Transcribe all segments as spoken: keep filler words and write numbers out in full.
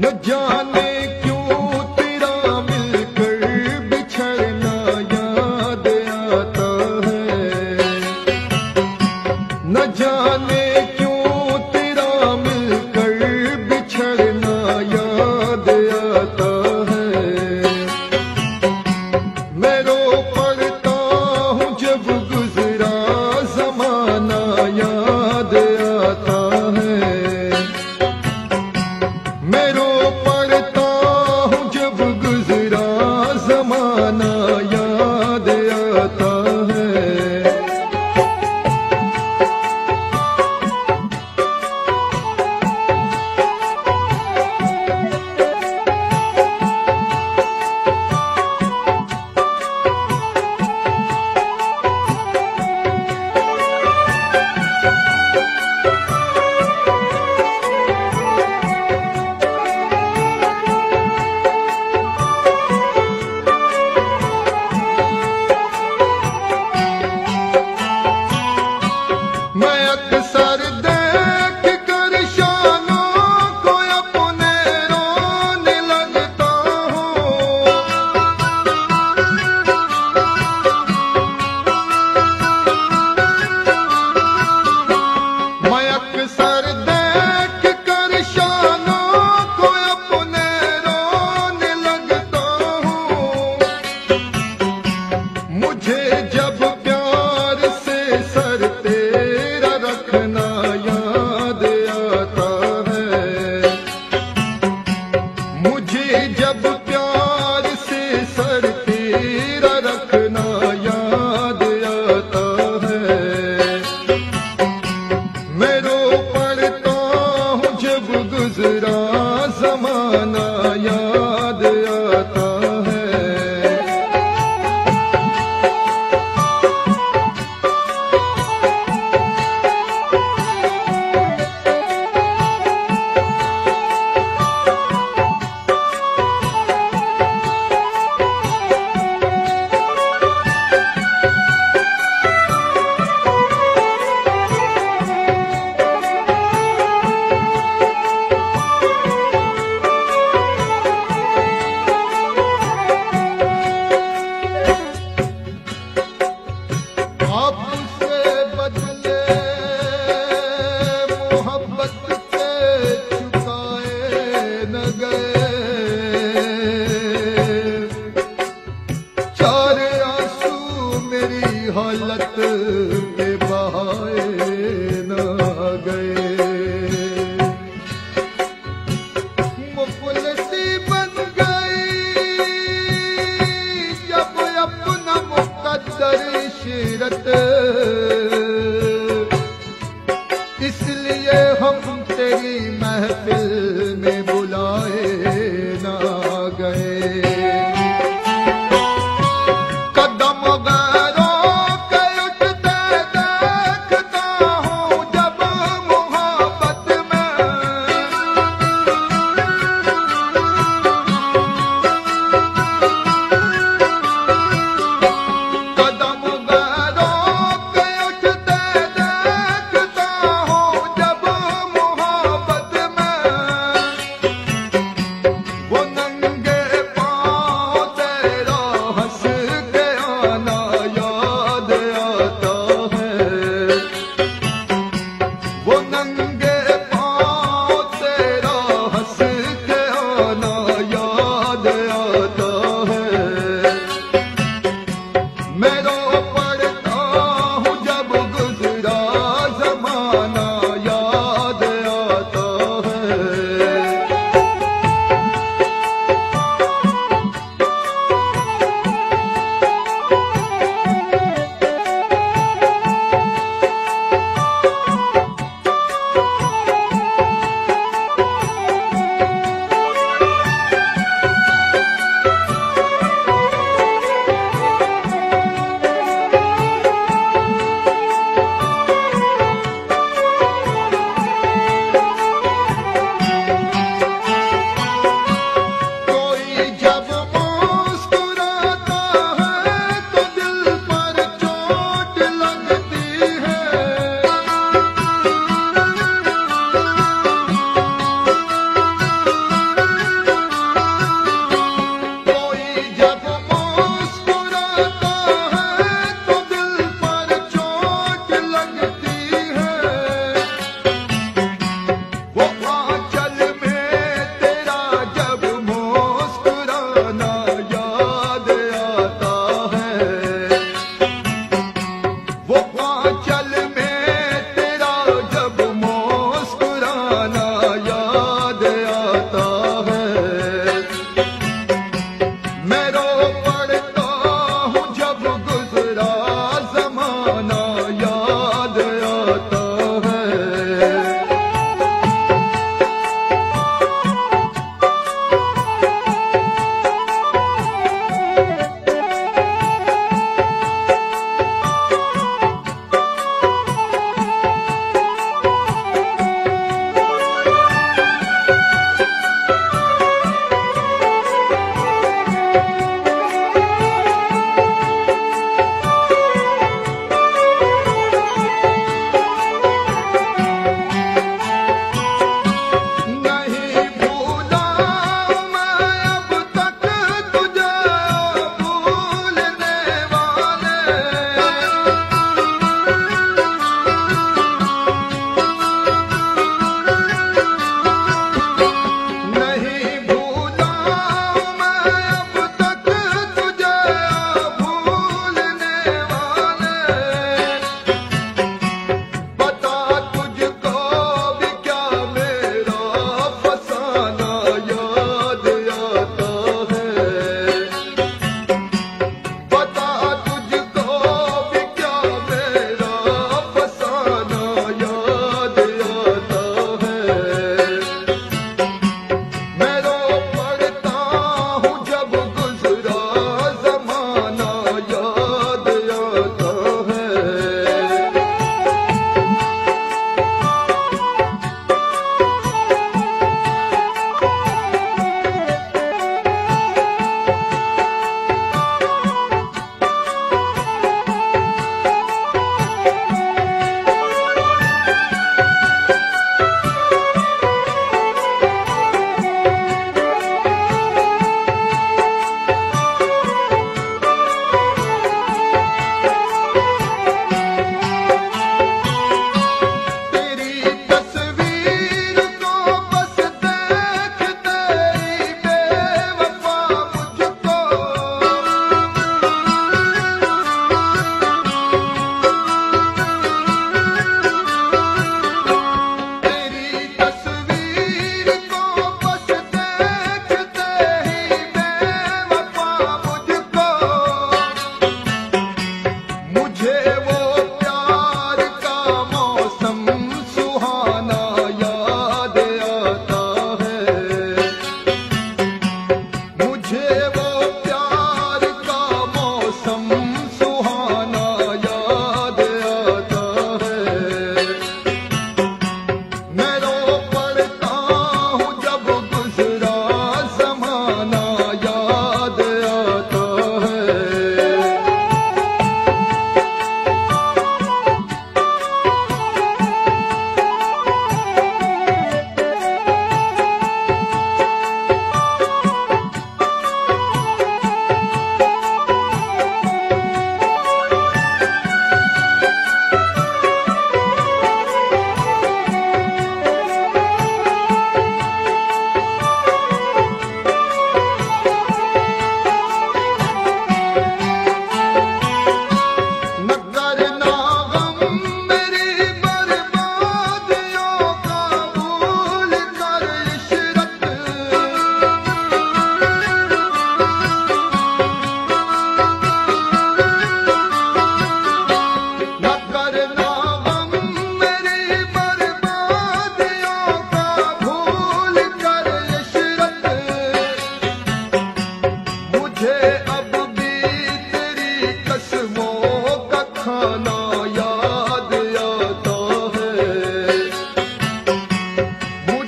न जाने क्यों तेरा मिलकर बिछड़ना याद आता है। न जाने क्यों तेरा मिलकर बिछड़ना याद आता है। मैं रो पड़ता हूँ जब गुजरा जमाना याद आता है। मैं रो पड़ता हूँ जब गुजरा जमाना याद आता है। मैं अक्सर देख कर शानों को अपने रोने लगता हूँ। मैं अक्सर देख कर शानों को अपने रोने लगता हूँ। मुझे जब प्यार से सर तेरा रखना याद आता है। मुझे जब प्यार से सर तेरा रखना याद आता है। मैं रो पड़ता हूँ जब गुजरा जमाना याद आता है। आपसे बदले मोहब्बत से चुकाए न गए। चार आंसू मेरी हालत पे बहाए न गए। मुफलिसी बन गई जब अपना मुक़द्दर इशरत। इसलिए हम तेरी महफिल में बुलाए ना गए। कदम गैरों के उठते देखता हूँ जब मोहब्बत में। कदम गैरों के उठते देखता हूँ जब मोहब्बत में।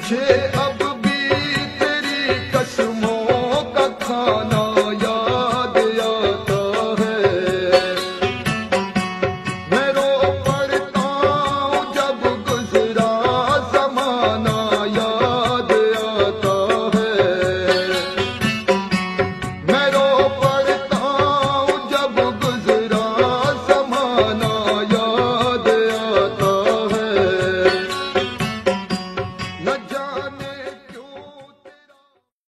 पीछे